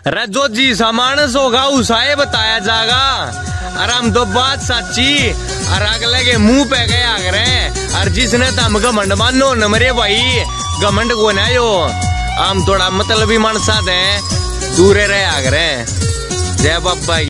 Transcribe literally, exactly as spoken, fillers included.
अरे जो जी सामानस होगा उसाए बताया जाएगा। अरे हम तो बात सच्ची और अगले के मुंह पे गया करे और जिसने तम घमंड मानो न मरे भाई घमंड को ना यो हम थोड़ा मतलब ही मानसा दे दूरे रहे आगरे। जय बाबा।